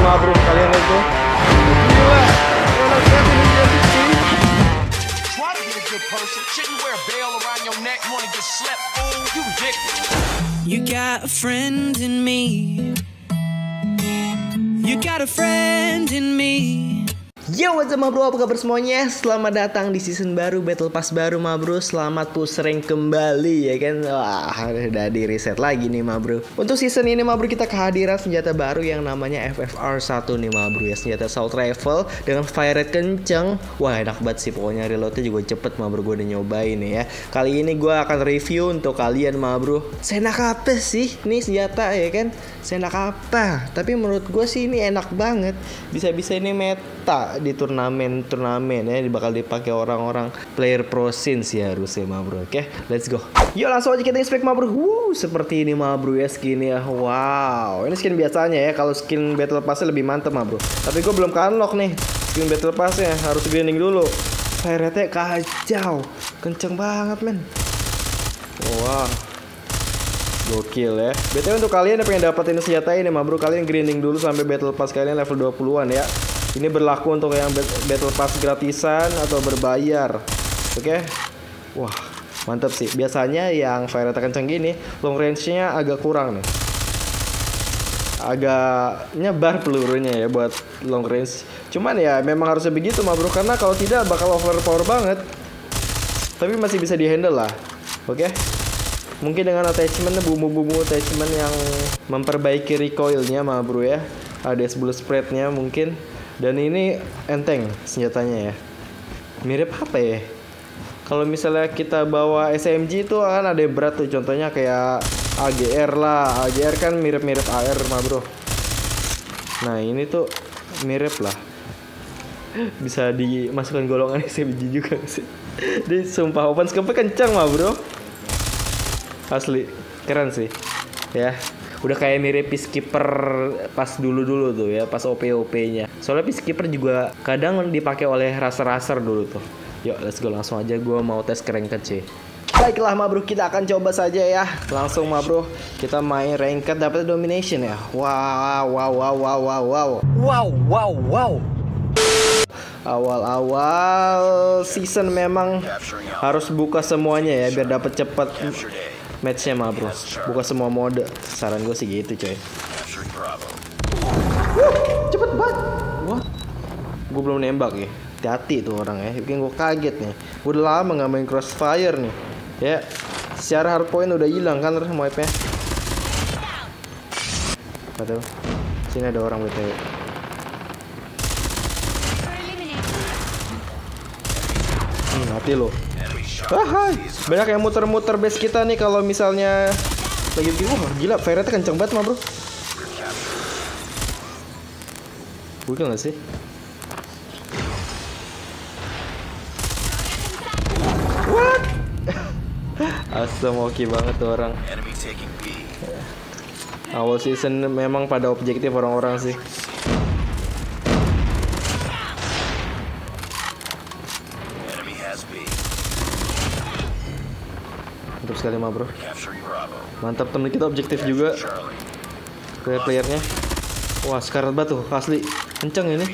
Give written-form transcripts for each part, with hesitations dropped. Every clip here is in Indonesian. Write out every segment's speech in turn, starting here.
mah bro, kalian itu gila. Enak banget ini jadi sih. Try to be a good person. Shouldn't wear a bell around your neck. Wanna get slept, fool? You ridiculous. You got a friend in me. You got a friend in me. Yo, what's up ma bro, apa kabar semuanya? Selamat datang di season baru, Battle Pass baru ma bro. Selamat push rank kembali ya kan. Wah, udah di reset lagi nih ma bro. Untuk season ini ma bro, kita kehadiran senjata baru yang namanya FFR1 nih ma bro ya. Senjata assault rifle dengan fire rate kenceng. Wah, enak banget sih, pokoknya reloadnya juga cepet ma bro. Gue udah nyobain nih ya. Kali ini gue akan review untuk kalian ma bro. Seenak apa sih nih senjata ya kan? Seenak apa? Tapi menurut gue sih ini enak banget. Bisa-bisa ini meta di turnamen ya, bakal dipakai orang-orang player pro scene sih harusnya ma bro. Oke, let's go. Yuk langsung aja kita inspect ma bro. Seperti ini ma bro ya skinnya. Wow, ini skin biasanya ya. Kalau skin battle pass lebih mantep ma bro. Tapi gue belum unlock nih skin battle passnya, harus grinding dulu. Fire rate-nya kacau, kenceng banget men. Wow, gokil ya. BTW untuk kalian yang pengen dapetin senjata ini ma bro, kalian grinding dulu sampai battle pass kalian level 20-an ya. Ini berlaku untuk yang battle pass gratisan atau berbayar. Oke. Wah, mantap sih. Biasanya yang fire rate kenceng gini, long range-nya agak kurang nih. Agak nyebar pelurunya ya buat long range. Cuman ya memang harusnya begitu ma bro, karena kalau tidak bakal overpower banget. Tapi masih bisa dihandle lah. Oke. Mungkin dengan attachment, bumbu-bumbu attachment yang memperbaiki recoilnya ma bro ya. Ada 10 spreadnya mungkin. Dan ini enteng senjatanya ya. Mirip apa ya? Kalau misalnya kita bawa SMG itu kan ada yang berat tuh. Contohnya kayak AGR lah. AGR kan mirip-mirip AR ma bro. Nah ini tuh mirip lah. Bisa dimasukkan golongan SMG juga sih. Dia sumpah open scope-nya kencang ma bro. Asli keren sih ya. Udah kayak mirip Peacekeeper pas dulu-dulu tuh ya, pas OP-OP-nya. Soalnya Peacekeeper juga kadang dipakai oleh raser-raser dulu tuh. Yuk, let's go langsung aja, gue mau tes ranked sih. Baiklah ma bro, kita akan coba saja ya. Langsung ma bro, kita main ranked dapat domination ya. Wow. Awal-awal season memang harus buka semuanya ya biar dapat cepat matchnya ma bro. Buka semua mode. Saran gue sih gitu coy. Cepet banget. Wah, gue belum nembak ya. Hati-hati tuh orang ya. Bikin gue kaget nih. Gue udah lama gak main crossfire nih. Ya, secara hardpoint udah hilang kan wipe-nya. Padahal sini ada orang BTW. Mati lo. Hai, banyak yang muter-muter base kita nih kalau misalnya lagi begini. Wah gila, fire rate kenceng banget ma bro. Gokil gak sih? What? Asam oke banget tuh orang. Awal season memang pada objektif orang-orang sih. Mantap sekali ma bro. Mantap, temen kita objektif juga. Player-playernya. Wah sekarat banget tuh, asli kenceng ini.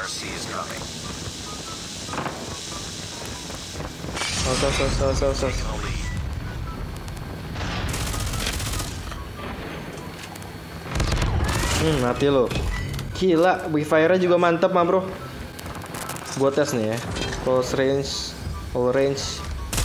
Sos. Mati lo. Gila, fire-nya juga mantap ma bro. Gua tes nih ya. Close range, all range.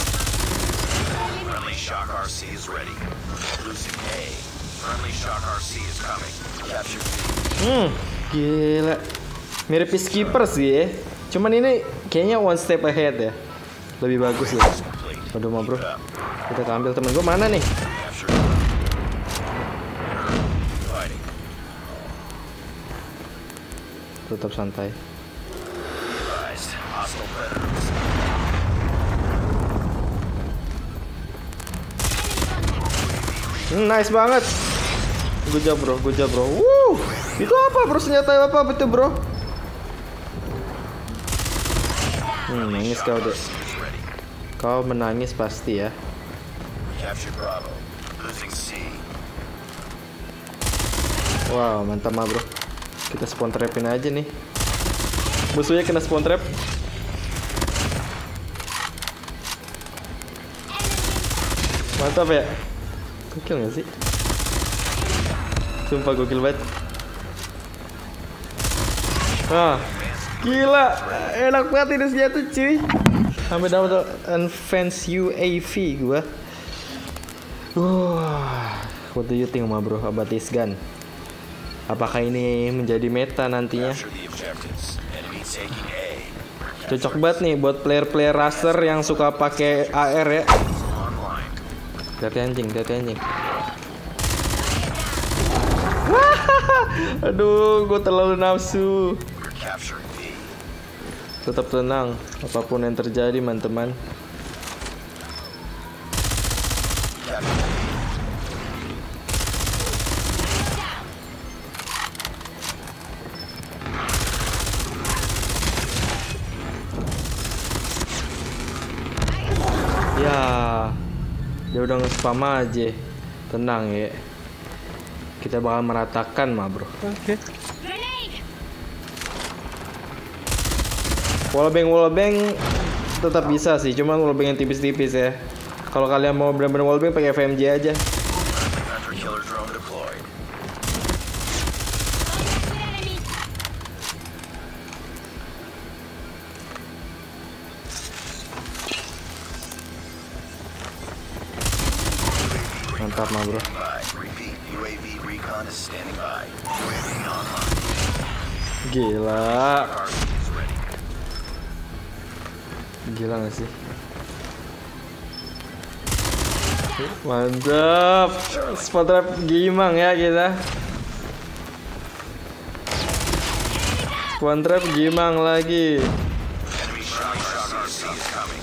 RC is ready. Losing A. Friendly Shock RC is coming. Capture B. Gila. Mirip Peacekeeper sih ya. Cuman ini kayaknya one step ahead ya. Lebih bagus ya. Waduh ma bro. Kita ambil temen gue mana nih? Tetap santai. Nice banget. Good job bro. Itu apa bro? Senjata apa itu bro? Nangis kau deh. Kau menangis pasti ya. Wow, mantap mah bro. Kita spawn trapin aja nih. Musuhnya kena spawn trap. Mantap ya. Gokil gak sih? Sumpah gokil banget. Ah, gila, enak banget ini senjata cuy. Sampai dapat advance UAV gua. What do you think ma bro about this gun? Apakah ini menjadi meta nantinya? Capture the objectives. Enemy taking A. Cocok banget nih buat player-player racer yang suka pakai AR ya. Online. Hati anjing, hati anjing. Aduh, gue terlalu nafsu. We're capturing B. Tetap tenang, apapun yang terjadi, teman-teman. Capture B. Ya, dia udah nge-spam aja. Tenang ya. Kita bakal meratakan, ma bro. Oke. Wallbang tetap bisa sih, cuman wallbang yang tipis-tipis ya. Kalau kalian mau bener-bener wallbang pakai FMJ aja. Hunter killer drone deployed. Mantap, ma bro. By. Repeat. UAV recon is standing by. UAV online. Gila. RC is ready. Gila gak sih? Mantap. Spot trap gimang ya kita. Spot trap gimang lagi. Enemy shock RC is coming.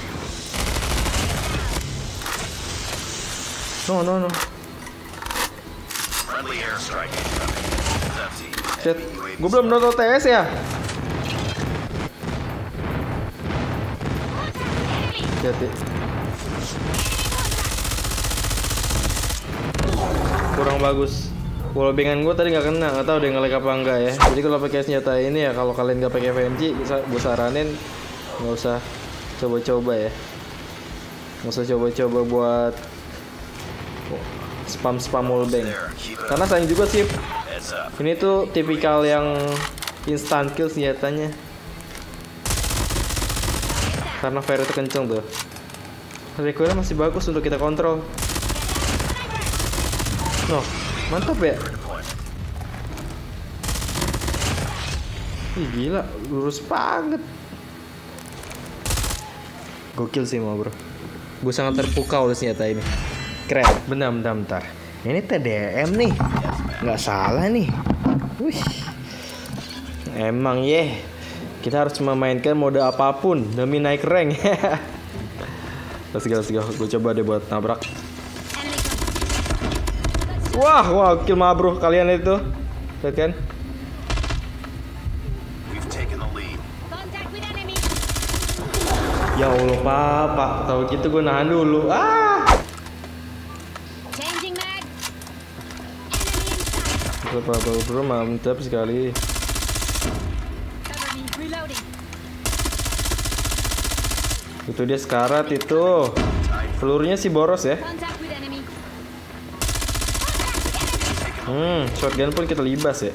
No. Friendly airstrike incoming. Empty. Shit. Enemy UAV Gue belum nonton TS ya. Hati. Kurang bagus. Wallbangan gue tadi nggak kena, nggak tahu deh nge-lag apa enggak ya. Jadi kalau pakai senjata ini ya, kalau kalian nggak pakai FMG, gue saranin nggak usah coba-coba ya. Nggak usah coba-coba buat spam wallbang. Karena sayang juga sih. Heads up. Ini tuh tipikal yang instant kill senjatanya. Karena fire itu kenceng tuh. Recoilnya masih bagus untuk kita kontrol. No, mantap ya. Ih gila, lurus banget. Gokil sih ma bro. Gue sangat terpukau oleh senjata ini. Keren. Bentar. Ini TDM nih. Nggak salah nih. Wih. Emang kita harus memainkan mode apapun demi naik rank. Let's go. Gue coba deh buat nabrak. Wah, kill ma bro kalian itu. Lihat kan? We've taken the lead. Ya Allah, Pak. Tahu gitu gue nahan dulu. Pak bro mantap sekali. Itu dia sekarat itu. Pelurunya sih boros ya. Shotgun pun kita libas ya.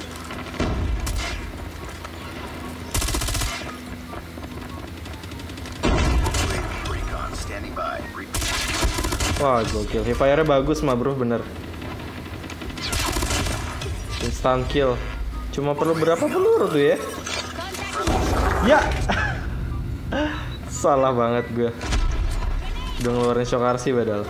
Recon standing by. Wah gokil. Fire-nya bagus ma bro, bener. Instant kill. Cuma perlu berapa peluru tuh ya? Ya. Salah banget gue. Udah ngeluarin shock RC padahal.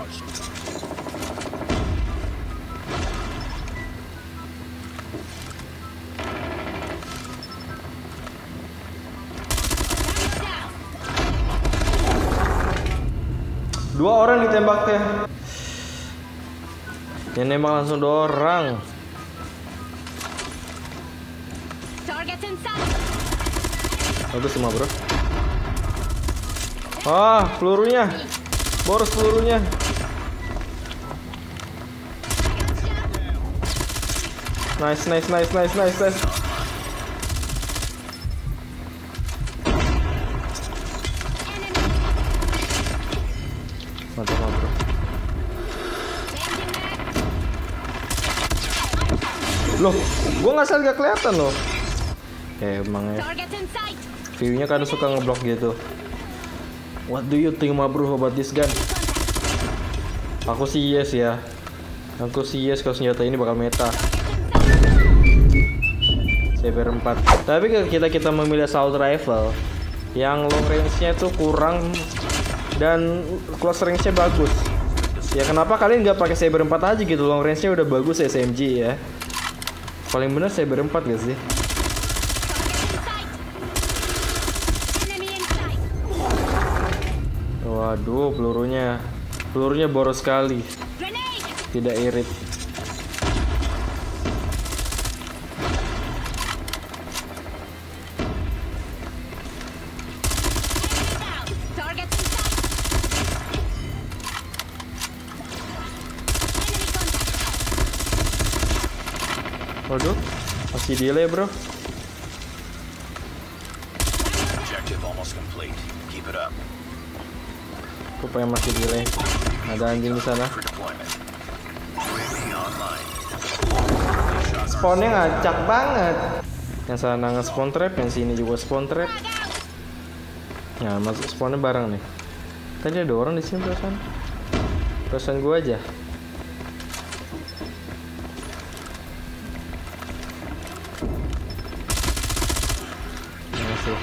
Dua orang ditembaknya. Yang nembak langsung 2 orang. Bagus semua bro. Pelurunya. Boros pelurunya. Nice. Mantap ma bro. Loh, gua nggak kelihatan loh. Emang ya. View-nya kadang suka ngeblok gitu. What do you think ma bro about this gun? Aku sih yes ya. Aku sih yes kalau senjata ini bakal meta. Saber 4. Tapi kita memilih assault rifle yang long range-nya tuh kurang dan close range-nya bagus. Ya kenapa kalian nggak pakai Saber 4 aja gitu? Long range-nya udah bagus SMG ya. Paling bener Saber 4 gak sih? Waduh, pelurunya boros sekali. Tidak irit. Waduh, masih delay bro. Objective almost complete. Keep it up. Rupanya masih delay. Ada anjing di sana. For deployment. UAV online. Spawnnya ngacak banget. Yang sana nge-spawn trap, yang sini juga spawn trap. Nah, masuk spawnnya bareng nih. Tadi ada orang di sini perasaan. Perasaan gua aja. Masih.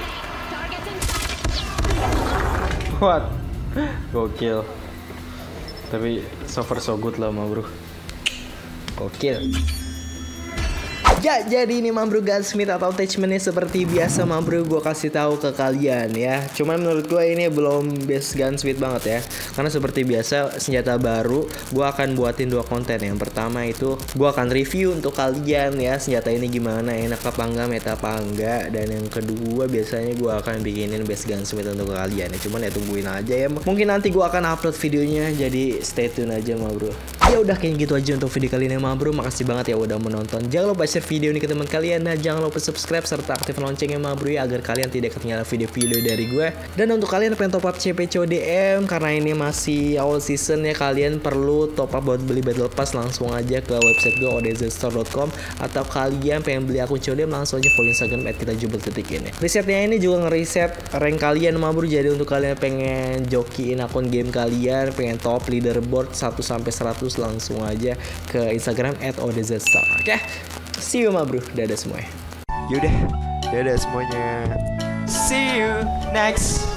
What? Gokil. Tapi so far so good lah ma bro. Gokil. Ya, jadi ini Mambro Gunsmith atau attachmentnya seperti biasa Mambro gue kasih tahu ke kalian ya. Cuman menurut gue ini belum best Gunsmith banget ya. Karena seperti biasa senjata baru gue akan buatin 2 konten. Yang pertama itu gue akan review untuk kalian ya, senjata ini gimana, enak apa enggak, meta apa enggak. Dan yang kedua biasanya gue akan bikinin best Gunsmith untuk kalian ya. Cuman ya tungguin aja ya. Mungkin nanti gue akan upload videonya, jadi stay tune aja Mambro. Ya udah kayak gitu aja untuk video kali ini Mambro. Makasih banget ya udah menonton. Jangan lupa share video ini ke teman kalian. Nah, jangan lupa subscribe serta aktifkan loncengnya Mambro ya, agar kalian tidak ketinggalan video-video dari gue. Dan untuk kalian yang pengen top up CP CODM karena ini masih awal season ya, kalian perlu top up buat beli Battle Pass, langsung aja ke website gue odzstore.com, atau kalian pengen beli akun CODM langsung aja follow Instagram @kitajubel ini. Risetnya ini juga ngeriset rank kalian Mambro. Jadi untuk kalian pengen jokiin akun game kalian, pengen top leaderboard 1 sampai 100, langsung aja ke Instagram @odzstore. Oke. See you Mambro, dadah semuanya. Yaudah, dadah semuanya. See you next.